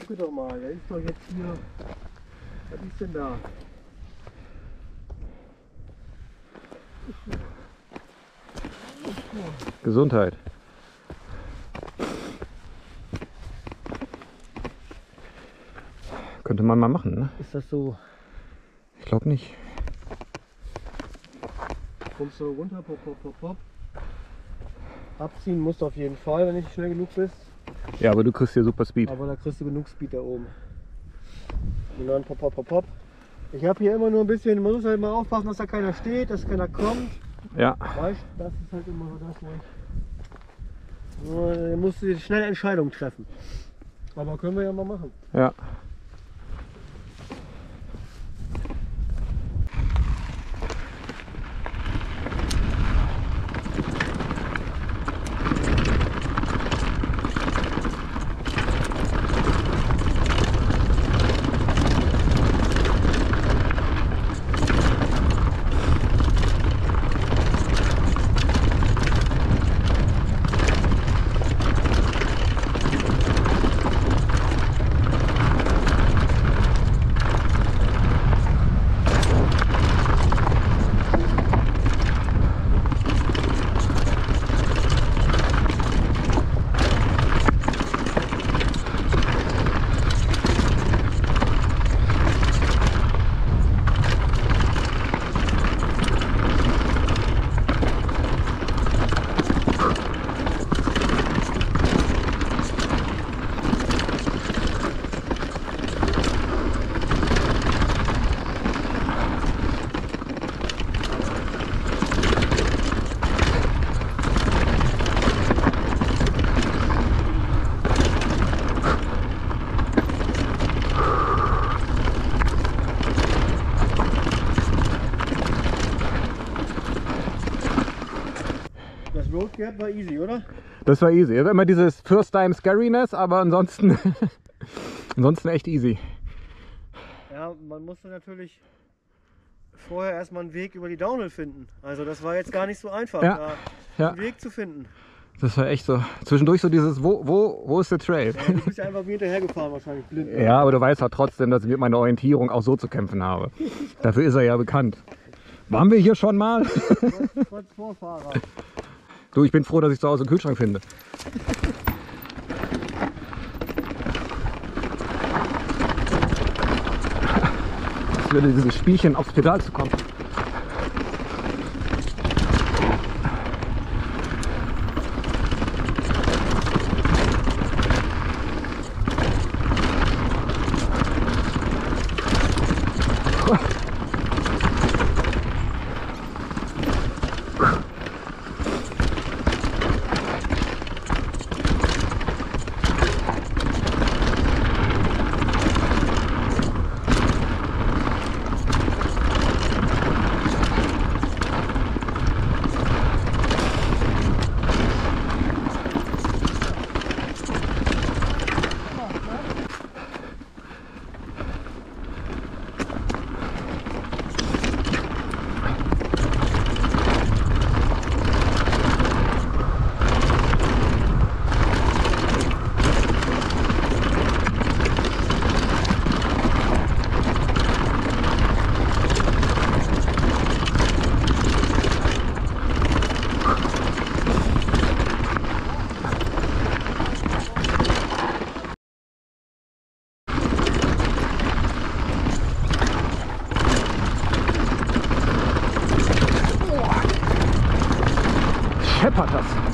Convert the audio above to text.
gucke doch mal, da ist doch jetzt hier. Was ist denn da? Gesundheit. Könnte man mal machen, ne? Ist das so? Ich glaube nicht. Kommst du runter, pop, pop, pop, pop. Abziehen musst du auf jeden Fall, wenn du nicht schnell genug bist. Ja, aber du kriegst hier super Speed. Aber da kriegst du genug Speed da oben. Und dann pop, pop, pop, pop. Ich habe hier immer nur ein bisschen, man muss halt mal aufpassen, dass da keiner steht, dass keiner kommt. Ja. Weißt du, das ist halt immer so das, wo ich... Da musst du schnell Entscheidungen treffen. Aber können wir ja mal machen. Ja. Das Road Gap war easy, oder? Das war easy. Immer dieses First Time Scariness, aber ansonsten, ansonsten echt easy. Ja, man musste natürlich vorher erstmal einen Weg über die Downhill finden. Also das war jetzt gar nicht so einfach, Ja, da ja. einen Weg zu finden. Das war echt so. Zwischendurch so dieses, wo ist der Trail? Ja, du bist ja einfach wie hinterher gefahren wahrscheinlich blind. Ja, aber du weißt halt trotzdem, dass ich mit meiner Orientierung auch so zu kämpfen habe. Dafür ist er ja bekannt. Waren wir hier schon mal? Trotz Vorfahrer. Du, ich bin froh, dass ich zu Hause einen Kühlschrank finde. Das würde dieses Spielchen aufs Pedal zu kommen. Scheppert das.